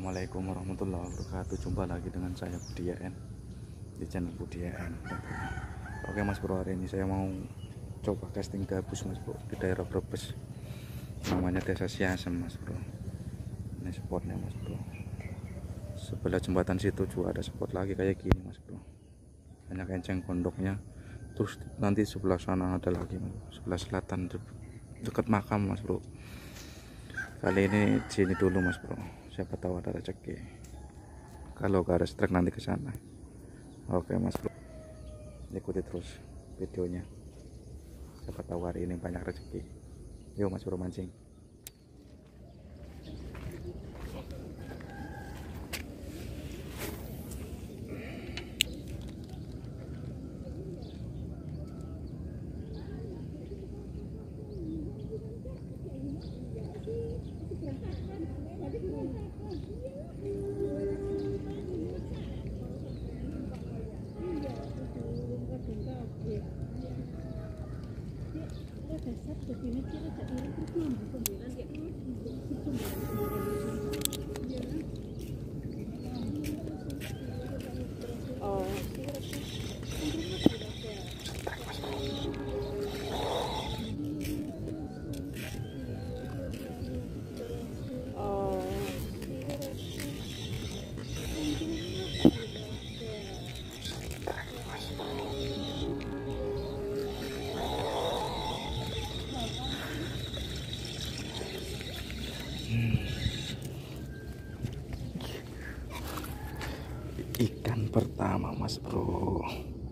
Assalamualaikum warahmatullahi wabarakatuh. Jumpa lagi dengan saya Budi YN di channel Budi YN. Oke Mas Bro, hari ini saya mau coba casting gabus Mas Bro di daerah Brebes, namanya Desa Siasem Mas Bro. Ini spotnya Mas Bro. Sebelah jembatan situ juga ada spot lagi kayak gini Mas Bro. Banyak enceng gondoknya. Terus nanti sebelah sana ada lagi Mas Bro. Sebelah selatan dekat makam Mas Bro. Kali ini sini dulu Mas Bro, siapa tahu ada rezeki. Kalau gak ada strike nanti ke sana. Oke Mas Bro, ikuti terus videonya, siapa tahu hari ini banyak rezeki. Yuk Mas Bro mancing. Ikan pertama Mas Bro.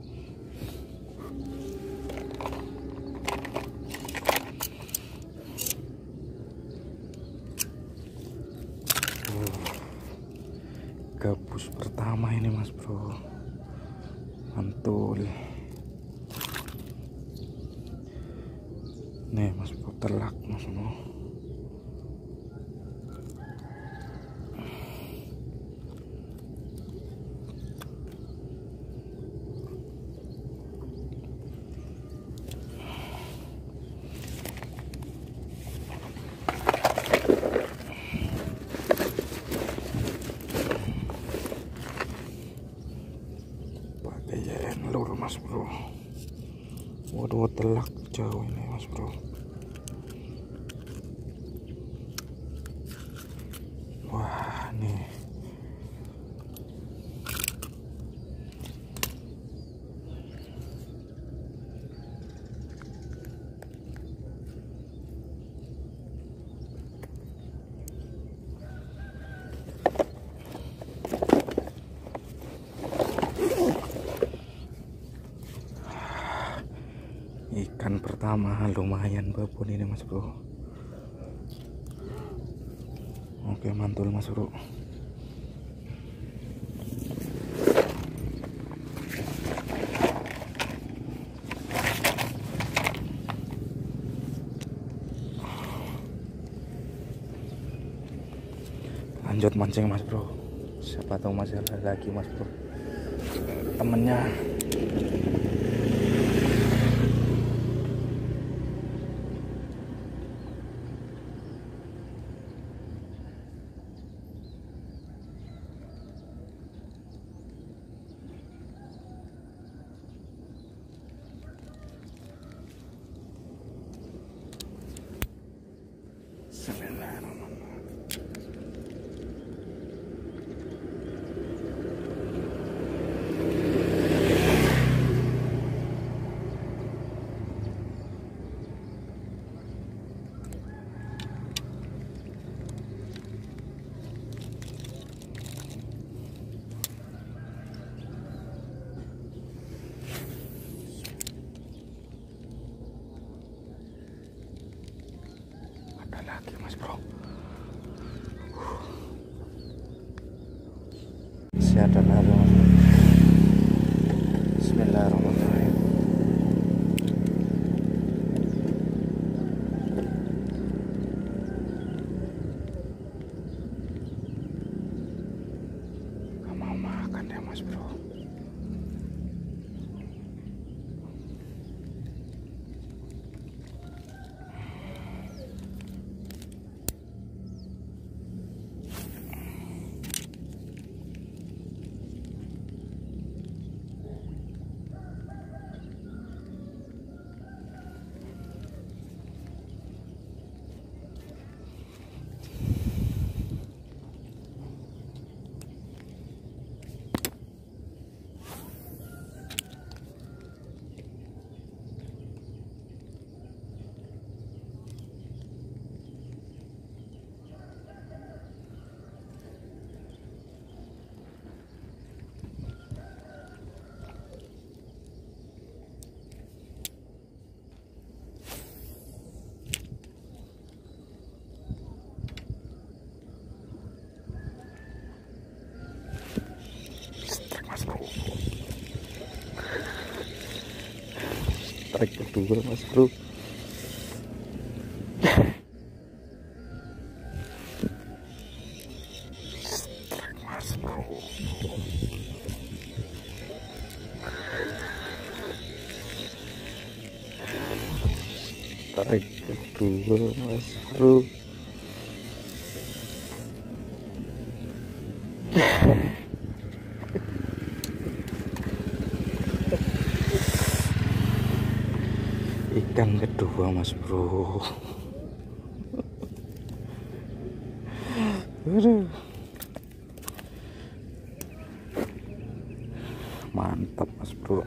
Gabus pertama ini Mas Bro, mantul. Nih Mas Bro, telak Mas Bro. Lur Mas Bro. Waduh, telak jauh ini Mas Bro. Wah nih, ikan pertama lumayan babon ini Mas Bro. Oke, mantul Mas Bro. Lanjut mancing Mas Bro, siapa tahu masih ada lagi Mas Bro temennya. Ada lagi Mas Bro. Masih ada lagi Mas Bro. Bismillahirrahmanirrahim. Gak mau makan ya Mas Bro. tarik kedua mas bro. Mas bro, tarik kedua mas bro. Ikan kedua mas bro. Aduh. Mantap mas bro.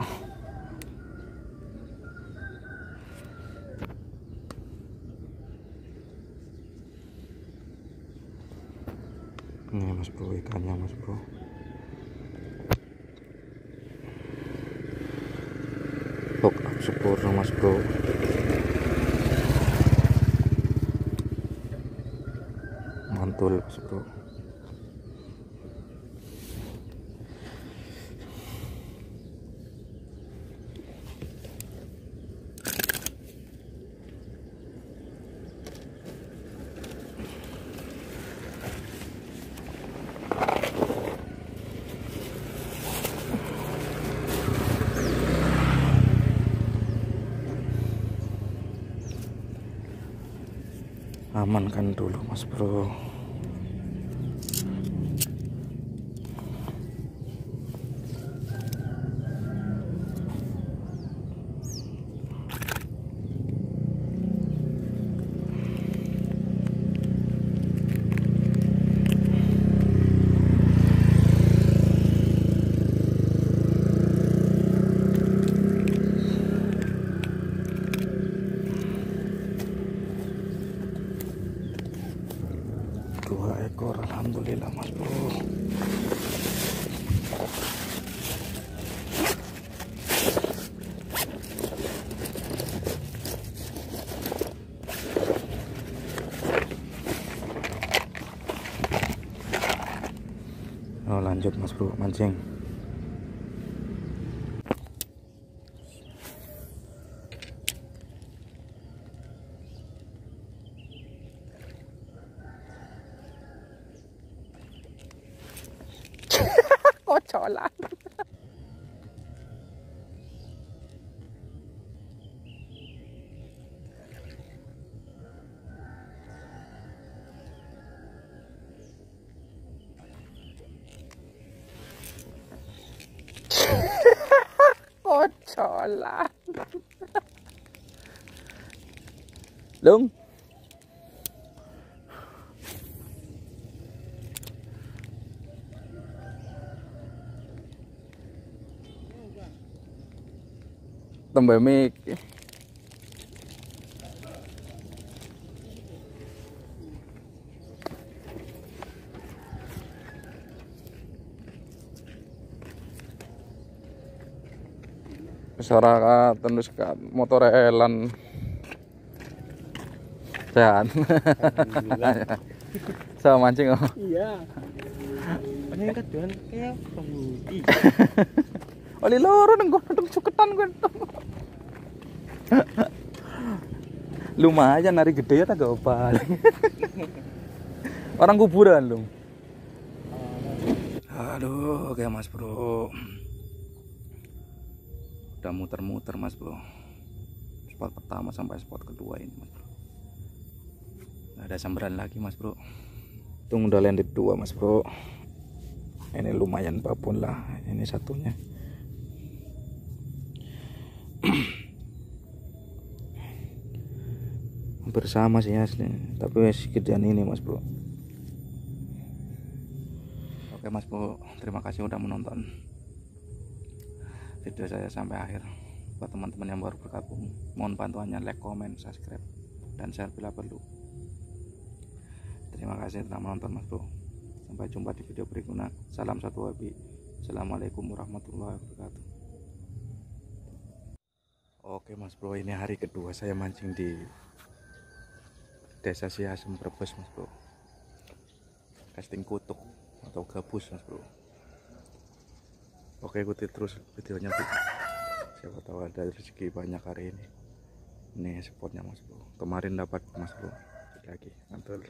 Ini mas bro ikannya mas bro. Hook up sempurna mas bro. Mantul mas bro. Amankan dulu mas bro. Dua ekor, alhamdulillah mas bro. Oh lanjut mas bro mancing. Kocolan. Kocolan. Lung. Tambah mic. Masyarakat terus kan motor elan. Sehat. Sama mancing oh. Iya. Ini keduan kayak pemudi. Oli loro nang gondong cuketan gue. Lumayan hari gede ya tak apa. Orang kuburan lu. Aduh, oke mas bro. Udah muter-muter mas bro. Spot pertama sampai spot kedua ini mas bro. Gak ada sambaran lagi mas bro. Tung udah landed 2 mas bro. Ini lumayan babon lah. Ini satunya. Bersama sih asli, tapi sekian ini mas bro. Oke mas bro, terima kasih udah menonton video saya sampai akhir. Buat teman-teman yang baru bergabung, mohon bantuannya like, comment, subscribe, dan share bila perlu. Terima kasih telah menonton mas bro. Sampai jumpa di video berikutnya. Salam satu hobi. Assalamualaikum warahmatullahi wabarakatuh. Oke mas bro, ini hari kedua saya mancing di Desa Siasem Brebes mas bro. Casting kutuk atau gabus mas bro. Oke ikuti terus videonya bro. siapa tahu ada rezeki banyak hari ini. Ini spotnya Mas Bro, kemarin dapat Mas Bro lagi mantul.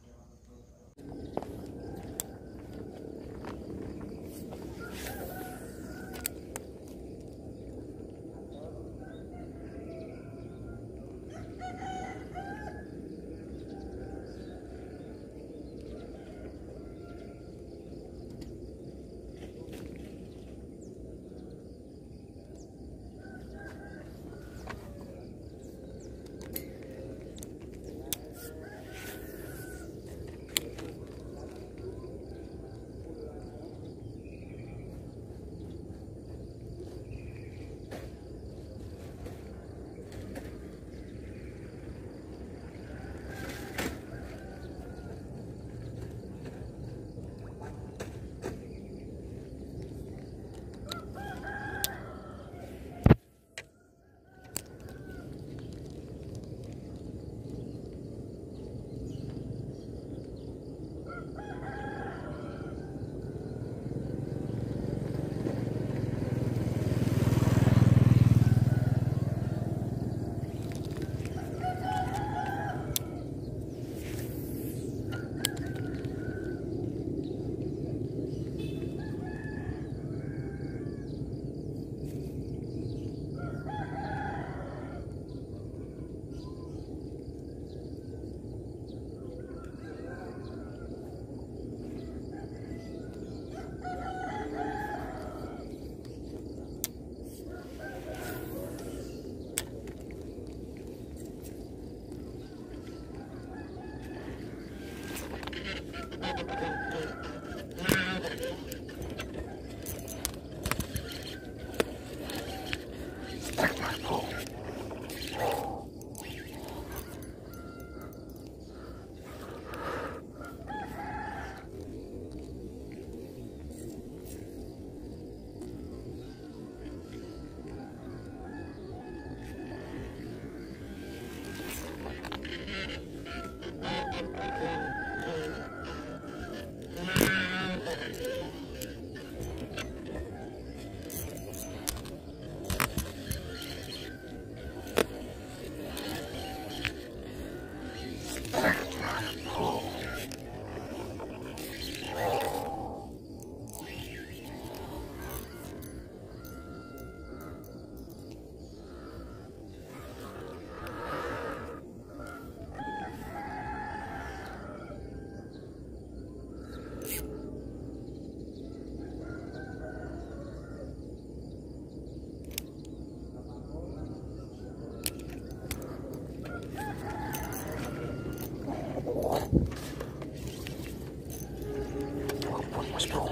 Mas Bro.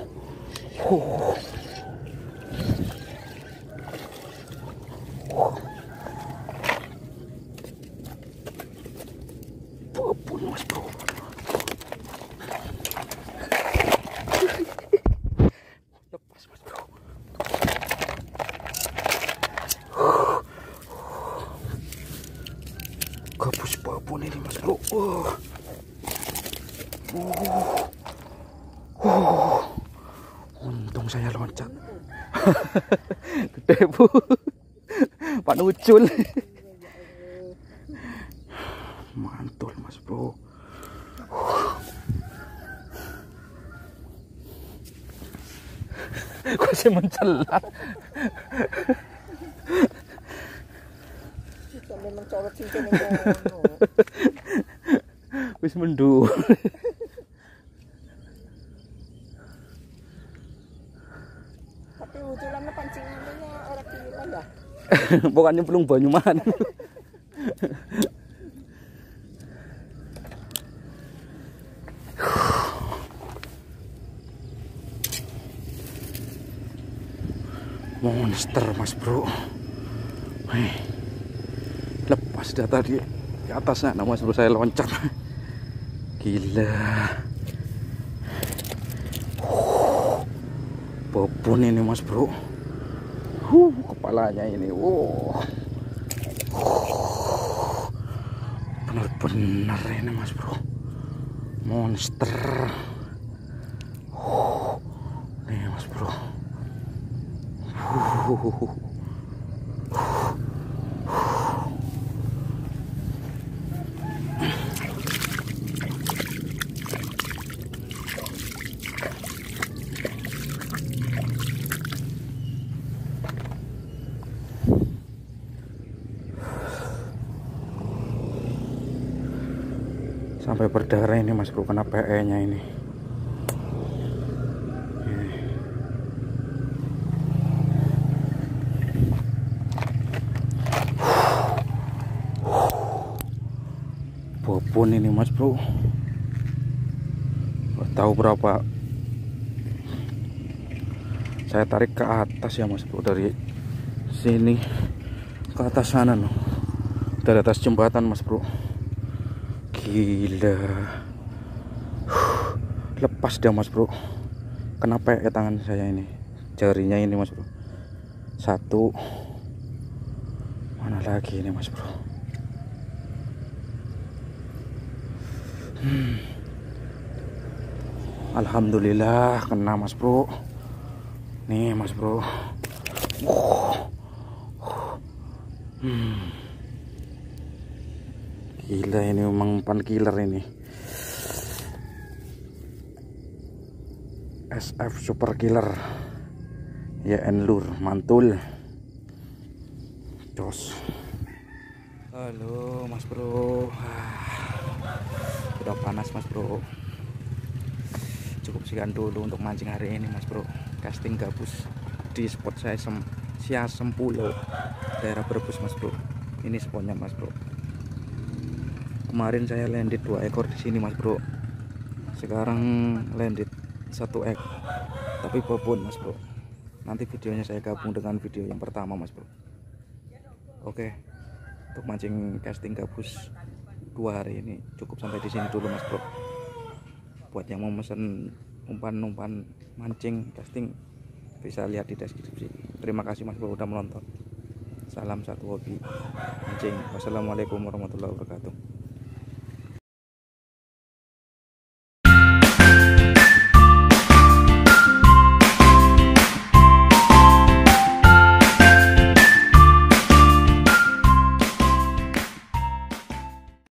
Ampun Mas Bro. Lepas Mas Bro. Gabus babon ini Mas Bro. Untung saya loncat. Gede Bu. Pak Ucul. Mantul Mas Bro. Kok sih mencelat? Sampai mencolot cincin ngono. Wis mendul. Tapi uculannya pancingannya orang gila ya. Pokoknya belum Banyuman. Monster Mas Bro. Lepas dia tadi di atasnya, Mas Bro, saya loncat. Gila. Babon ini Mas Bro. Kepalanya ini. Benar-benar ini Mas Bro. Monster. Nih Mas Bro. sampai berdarah ini mas bro, kena PE nya ini. Bobon ini mas bro, nggak tahu berapa saya tarik ke atas ya mas bro, dari sini ke atas sana loh, dari atas jembatan mas bro. Gila, lepas dia mas bro, kenapa ya tangan saya ini, jarinya ini mas bro. Satu, mana lagi ini mas bro. Alhamdulillah kena mas bro. Nih mas bro. Gila, ini memang umpan killer ini. SF Super Killer. YN Lure mantul. Jos. Halo mas bro. Udah panas mas bro. Cukup sekian dulu untuk mancing hari ini mas bro. Casting gabus di spot saya Siasem Pulau, daerah Brebes mas bro. Ini spotnya mas bro. Kemarin saya landed 2 ekor di sini mas bro. Sekarang landed 1 ekor, tapi bobon mas bro. Nanti videonya saya gabung dengan video yang pertama mas bro. Oke, untuk mancing casting gabus 2 hari ini cukup sampai di sini dulu mas bro. Buat yang mau mesen umpan-umpan mancing casting bisa lihat di deskripsi. Terima kasih mas bro udah menonton. Salam satu hobi mancing. Wassalamualaikum warahmatullahi wabarakatuh.